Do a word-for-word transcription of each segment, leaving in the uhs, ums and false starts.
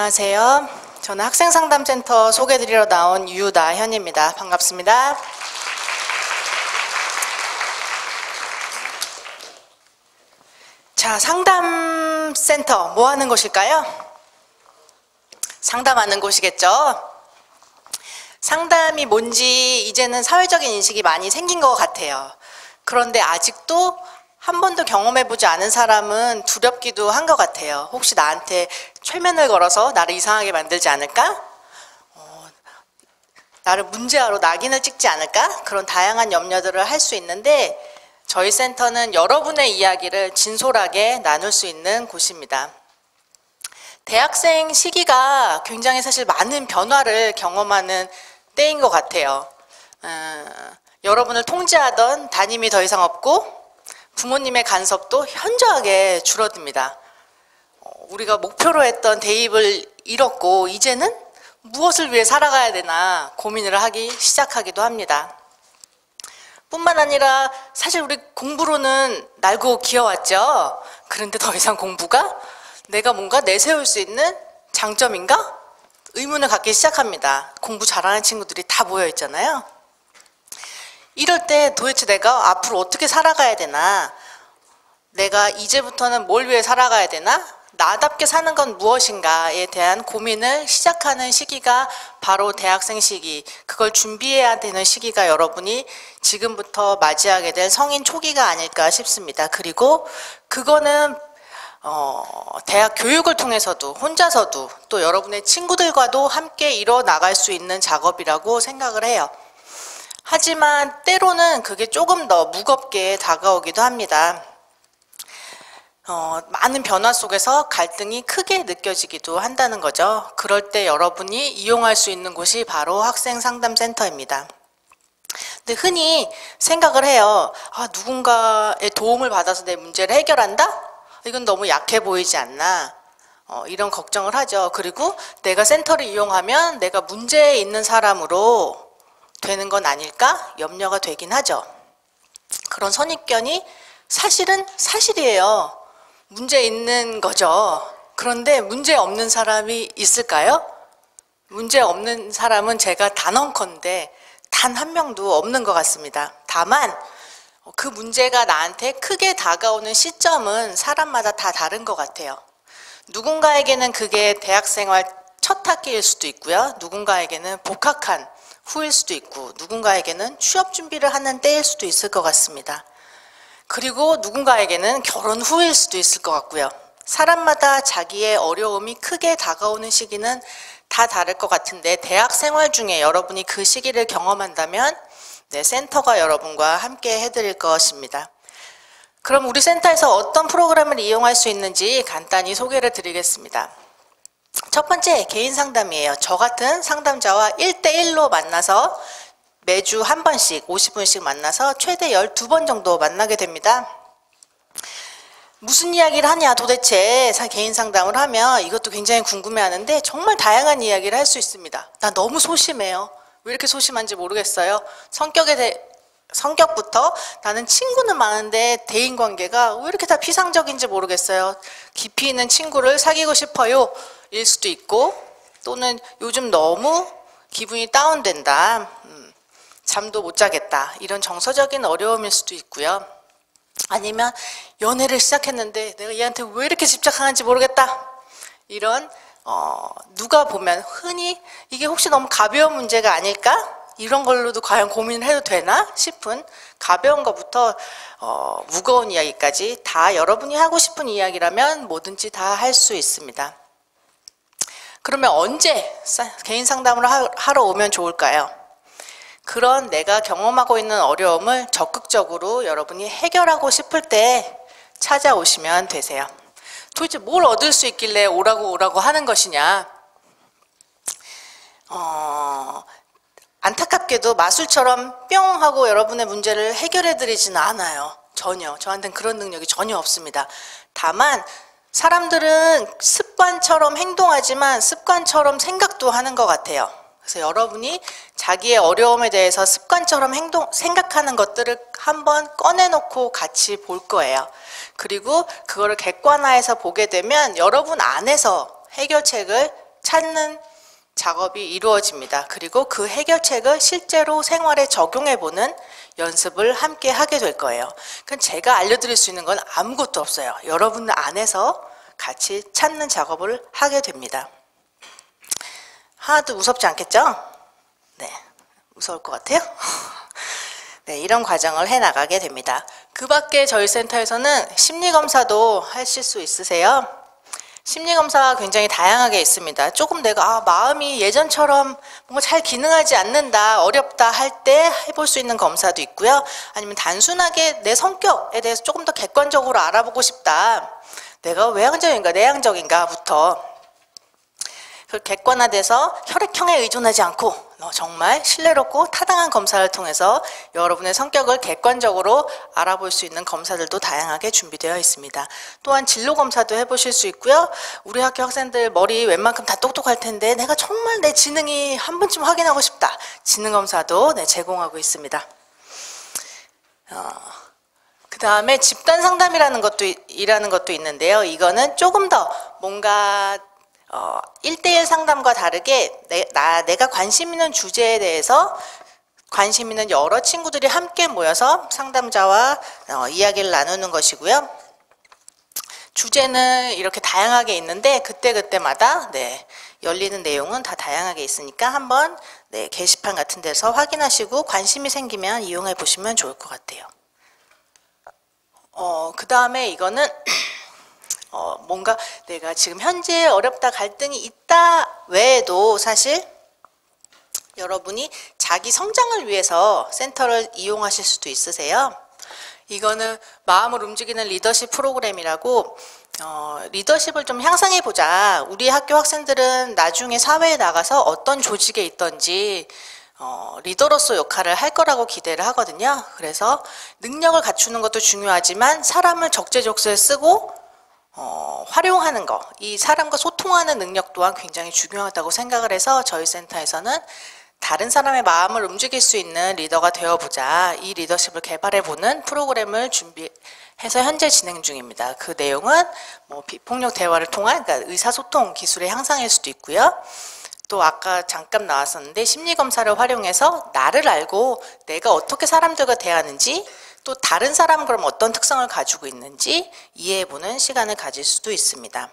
안녕하세요. 저는 학생상담센터 소개드리러 나온 유나현입니다. 반갑습니다. 자, 상담센터 뭐 하는 곳일까요? 상담하는 곳이겠죠? 상담이 뭔지 이제는 사회적인 인식이 많이 생긴 것 같아요. 그런데 아직도 한 번도 경험해보지 않은 사람은 두렵기도 한 것 같아요. 혹시 나한테 최면을 걸어서 나를 이상하게 만들지 않을까? 어, 나를 문제아로 낙인을 찍지 않을까? 그런 다양한 염려들을 할 수 있는데 저희 센터는 여러분의 이야기를 진솔하게 나눌 수 있는 곳입니다. 대학생 시기가 굉장히 사실 많은 변화를 경험하는 때인 것 같아요. 어, 여러분을 통제하던 담임이 더 이상 없고 부모님의 간섭도 현저하게 줄어듭니다. 어, 우리가 목표로 했던 대입을 잃었고 이제는 무엇을 위해 살아가야 되나 고민을 하기 시작하기도 합니다. 뿐만 아니라 사실 우리 공부로는 날고 기어왔죠. 그런데 더 이상 공부가 내가 뭔가 내세울 수 있는 장점인가? 의문을 갖기 시작합니다. 공부 잘하는 친구들이 다 모여 있잖아요. 이럴 때 도대체 내가 앞으로 어떻게 살아가야 되나? 내가 이제부터는 뭘 위해 살아가야 되나? 나답게 사는 건 무엇인가에 대한 고민을 시작하는 시기가 바로 대학생 시기, 그걸 준비해야 되는 시기가 여러분이 지금부터 맞이하게 될 성인 초기가 아닐까 싶습니다. 그리고 그거는 어, 대학 교육을 통해서도 혼자서도 또 여러분의 친구들과도 함께 이뤄 나갈 수 있는 작업이라고 생각을 해요. 하지만 때로는 그게 조금 더 무겁게 다가오기도 합니다. 어, 많은 변화 속에서 갈등이 크게 느껴지기도 한다는 거죠. 그럴 때 여러분이 이용할 수 있는 곳이 바로 학생상담센터입니다. 근데 흔히 생각을 해요. 아, 누군가의 도움을 받아서 내 문제를 해결한다? 이건 너무 약해 보이지 않나? 어, 이런 걱정을 하죠. 그리고 내가 센터를 이용하면 내가 문제에 있는 사람으로 되는 건 아닐까? 염려가 되긴 하죠. 그런 선입견이 사실은 사실이에요. 문제 있는 거죠. 그런데 문제 없는 사람이 있을까요? 문제 없는 사람은 제가 단언컨대 단 한 명도 없는 것 같습니다. 다만 그 문제가 나한테 크게 다가오는 시점은 사람마다 다 다른 것 같아요. 누군가에게는 그게 대학생활 첫 학기일 수도 있고요. 누군가에게는 복학한 후일 수도 있고 누군가에게는 취업 준비를 하는 때일 수도 있을 것 같습니다. 그리고 누군가에게는 결혼 후일 수도 있을 것 같고요. 사람마다 자기의 어려움이 크게 다가오는 시기는 다 다를 것 같은데 대학 생활 중에 여러분이 그 시기를 경험한다면 네, 센터가 여러분과 함께 해드릴 것입니다. 그럼 우리 센터에서 어떤 프로그램을 이용할 수 있는지 간단히 소개를 드리겠습니다. 첫 번째, 개인 상담이에요. 저 같은 상담자와 일 대일로 만나서 매주 한 번씩 오십 분씩 만나서 최대 열두 번 정도 만나게 됩니다. 무슨 이야기를 하냐 도대체 개인 상담을 하면 이것도 굉장히 궁금해하는데 정말 다양한 이야기를 할 수 있습니다. 나 너무 소심해요. 왜 이렇게 소심한지 모르겠어요. 성격에 대해 성격부터 나는 친구는 많은데 대인관계가 왜 이렇게 다 피상적인지 모르겠어요. 깊이 있는 친구를 사귀고 싶어요 일 수도 있고 또는 요즘 너무 기분이 다운된다. 음, 잠도 못 자겠다. 이런 정서적인 어려움일 수도 있고요. 아니면 연애를 시작했는데 내가 얘한테 왜 이렇게 집착하는지 모르겠다. 이런 어, 누가 보면 흔히 이게 혹시 너무 가벼운 문제가 아닐까? 이런 걸로도 과연 고민을 해도 되나 싶은 가벼운 것부터 어, 무거운 이야기까지 다 여러분이 하고 싶은 이야기라면 뭐든지 다 할 수 있습니다. 그러면 언제 개인 상담을 하러 오면 좋을까요? 그런 내가 경험하고 있는 어려움을 적극적으로 여러분이 해결하고 싶을 때 찾아오시면 되세요. 도대체 뭘 얻을 수 있길래 오라고 오라고 하는 것이냐? 어... 안타깝게도 마술처럼 뿅 하고 여러분의 문제를 해결해 드리지는 않아요. 전혀. 저한테는 그런 능력이 전혀 없습니다. 다만 사람들은 습관처럼 행동하지만 습관처럼 생각도 하는 것 같아요. 그래서 여러분이 자기의 어려움에 대해서 습관처럼 행동, 생각하는 것들을 한번 꺼내놓고 같이 볼 거예요. 그리고 그거를 객관화해서 보게 되면 여러분 안에서 해결책을 찾는 작업이 이루어집니다. 그리고 그 해결책을 실제로 생활에 적용해보는 연습을 함께 하게 될 거예요. 그럼 제가 알려드릴 수 있는 건 아무것도 없어요. 여러분 안에서 같이 찾는 작업을 하게 됩니다. 하나도 무섭지 않겠죠? 네, 무서울 것 같아요. 네, 이런 과정을 해나가게 됩니다. 그 밖에 저희 센터에서는 심리검사도 하실 수 있으세요. 심리검사가 굉장히 다양하게 있습니다. 조금 내가 아, 마음이 예전처럼 뭔가 잘 기능하지 않는다, 어렵다 할 때 해볼 수 있는 검사도 있고요. 아니면 단순하게 내 성격에 대해서 조금 더 객관적으로 알아보고 싶다. 내가 외향적인가 내향적인가부터 그 객관화돼서 혈액형에 의존하지 않고 정말 신뢰롭고 타당한 검사를 통해서 여러분의 성격을 객관적으로 알아볼 수 있는 검사들도 다양하게 준비되어 있습니다. 또한 진로검사도 해보실 수 있고요. 우리 학교 학생들 머리 웬만큼 다 똑똑할 텐데 내가 정말 내 지능이 한 번쯤 확인하고 싶다. 지능검사도 네, 제공하고 있습니다. 어, 그 다음에 집단 상담이라는 것도, 이라는 것도 있는데요. 이거는 조금 더 뭔가 어, 일 대일 상담과 다르게 내, 나, 내가 관심 있는 주제에 대해서 관심 있는 여러 친구들이 함께 모여서 상담자와 어, 이야기를 나누는 것이고요. 주제는 이렇게 다양하게 있는데 그때그때마다 네, 열리는 내용은 다 다양하게 있으니까 한번 네, 게시판 같은 데서 확인하시고 관심이 생기면 이용해 보시면 좋을 것 같아요. 어, 그 다음에 이거는 어, 뭔가 내가 지금 현재 어렵다, 갈등이 있다 외에도 사실 여러분이 자기 성장을 위해서 센터를 이용하실 수도 있으세요. 이거는 마음을 움직이는 리더십 프로그램이라고 어, 리더십을 좀 향상해보자. 우리 학교 학생들은 나중에 사회에 나가서 어떤 조직에 있던지 어, 리더로서 역할을 할 거라고 기대를 하거든요. 그래서 능력을 갖추는 것도 중요하지만 사람을 적재적소에 쓰고 어, 활용하는 거, 이 사람과 소통하는 능력 또한 굉장히 중요하다고 생각을 해서 저희 센터에서는 다른 사람의 마음을 움직일 수 있는 리더가 되어보자, 이 리더십을 개발해보는 프로그램을 준비해서 현재 진행 중입니다. 그 내용은 뭐 비폭력 대화를 통한 그러니까 의사소통 기술의 향상일 수도 있고요. 또 아까 잠깐 나왔었는데 심리검사를 활용해서 나를 알고 내가 어떻게 사람들과 대하는지 또 다른 사람은 그럼 어떤 특성을 가지고 있는지 이해해보는 시간을 가질 수도 있습니다.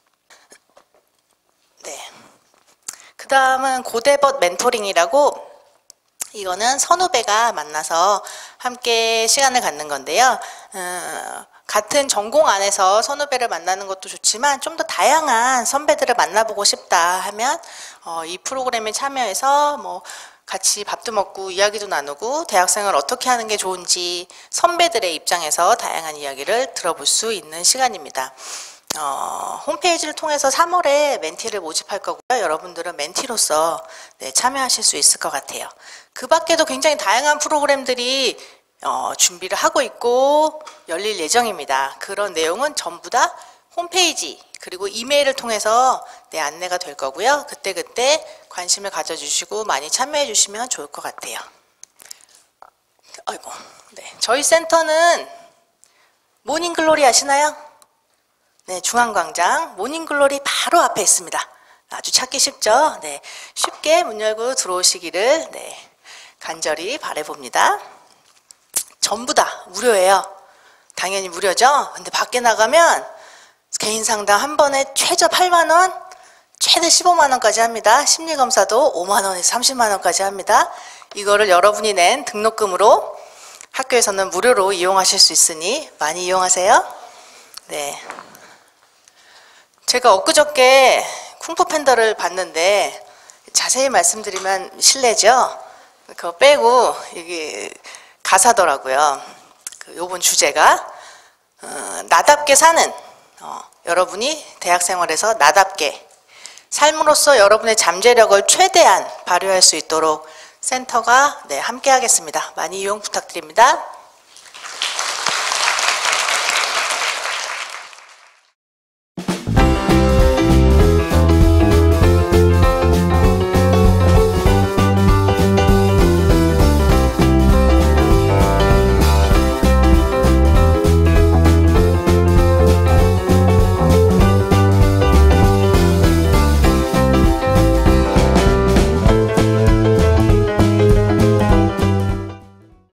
네. 그 다음은 고대벗 멘토링이라고 이거는 선후배가 만나서 함께 시간을 갖는 건데요. 음, 같은 전공 안에서 선후배를 만나는 것도 좋지만 좀 더 다양한 선배들을 만나보고 싶다 하면 어, 이 프로그램에 참여해서 뭐 같이 밥도 먹고 이야기도 나누고 대학생을 어떻게 하는 게 좋은지 선배들의 입장에서 다양한 이야기를 들어볼 수 있는 시간입니다. 어, 홈페이지를 통해서 삼월에 멘티를 모집할 거고요. 여러분들은 멘티로서 네, 참여하실 수 있을 것 같아요. 그 밖에도 굉장히 다양한 프로그램들이 어, 준비를 하고 있고 열릴 예정입니다. 그런 내용은 전부 다 홈페이지 그리고 이메일을 통해서 네, 안내가 될 거고요. 그때그때 관심을 가져주시고 많이 참여해 주시면 좋을 것 같아요. 아이고, 네, 저희 센터는 모닝글로리 아시나요? 네, 중앙광장 모닝글로리 바로 앞에 있습니다. 아주 찾기 쉽죠? 네, 쉽게 문 열고 들어오시기를 네, 간절히 바라봅니다. 전부 다 무료예요. 당연히 무료죠? 근데 밖에 나가면 개인 상담 한 번에 최저 팔만 원, 최대 십오만 원까지 합니다. 심리검사도 오만 원에서 삼십만 원까지 합니다. 이거를 여러분이 낸 등록금으로 학교에서는 무료로 이용하실 수 있으니 많이 이용하세요. 네. 제가 엊그저께 쿵푸 팬더를 봤는데 자세히 말씀드리면 실례죠. 그거 빼고 여기 가사더라고요. 그 요번 주제가 어, 나답게 사는 어, 여러분이 대학생활에서 나답게 삶으로써 여러분의 잠재력을 최대한 발휘할 수 있도록 센터가 네, 함께 하겠습니다. 많이 이용 부탁드립니다.